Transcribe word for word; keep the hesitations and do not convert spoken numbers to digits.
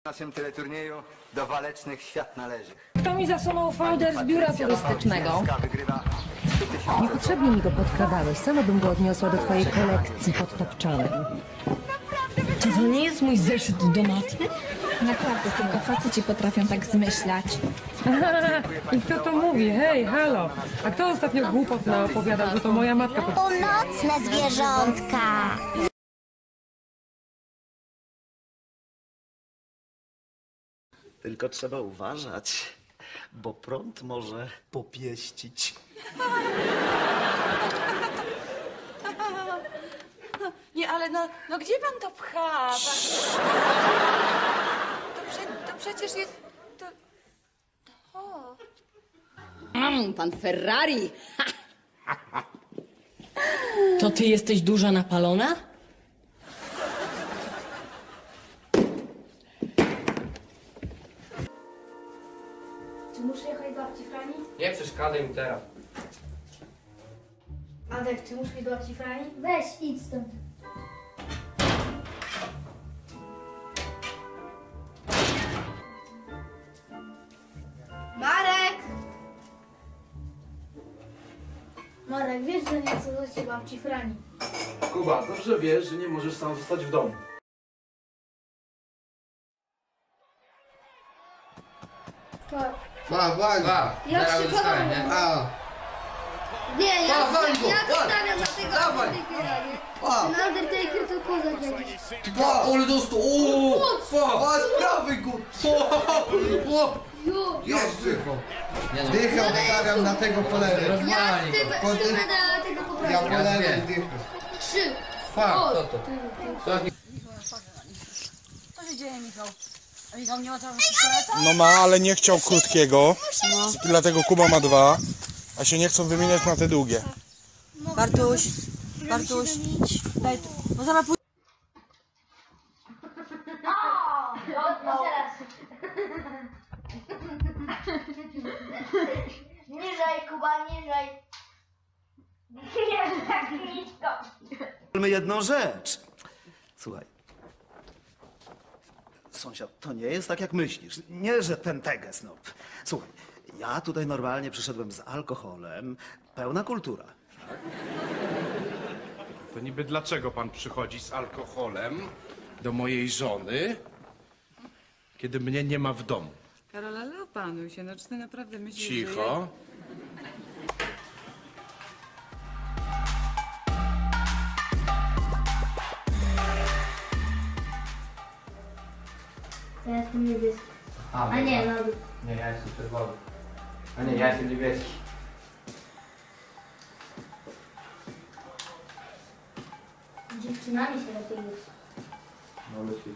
W naszym teleturnieju do walecznych świat należy. Kto mi zasunął folder z biura turystycznego? Niepotrzebnie mi go podkradałeś. Sama bym go odniosła do twojej kolekcji podtopczonej. To to nie jest mój zeszyt do maty? Naprawdę, tylko faceci potrafią tak zmyślać. I kto to mówi? Hej, halo. A kto ostatnio głupot naopowiadał, że to moja matka? pod- Północne zwierzątka. Tylko trzeba uważać, bo prąd może popieścić. Nie, ale no, no gdzie pan to pcha? To, prze, to przecież jest... To... O. Mm, pan Ferrari! To ty jesteś duża napalona? Czy muszę jechać do babci Frani? Nie przeszkadzaj mi teraz. Adek, czy muszę jechać do babci Frani? Weź, idź stąd. Marek! Marek, wiesz, że nie chcę zostać babci Frani. Kuba, dobrze wiesz, że nie możesz sam zostać w domu. Tak. Ma, wali. Ja Zaraz się zostałem, podam. nie? A. Nie, ja, Pa, wali go, ja wali. stawiam na tego Dawaj. Undertakera, nie? Pa. Ten Undertaker to kozak jakiś. Pa, ole dostał. O, pa. Pa, sprawy go. O, o. Jo. Jeszcze. Dychę obstawiam na tego polewy. Ja Rozwali go. stywę Pod- stywę na tego Ja poprawię. polewy dychę. Trzy. Fa. O, Co to? ty, ty. Co się dzieje, Michał? A Michał nie ma czasu. No ma, ale nie chciał krótkiego, dlatego Kuba ma dwa, a się nie chcą wymieniać na te długie. Bartuś, Bartuś, daj tu. No zaraz pójdę. Niżej, Kuba, niżej. Nie, tak nisko. Mamy jedną rzecz. Słuchaj. Sąsiad, to nie jest tak, jak myślisz. Nie, że ten teges, no. Słuchaj, ja tutaj normalnie przyszedłem z alkoholem. Pełna kultura. To niby dlaczego pan przychodzi z alkoholem do mojej żony, kiedy mnie nie ma w domu? Karola, ale opanuj się, no czy ty naprawdę myślisz, że Cicho. Ja jestem niebieski. A, A nie, no. Nie, ja jestem czerwony. A nie, ja jestem niebieski. Z dziewczynami się lepiej jest. No lepiej.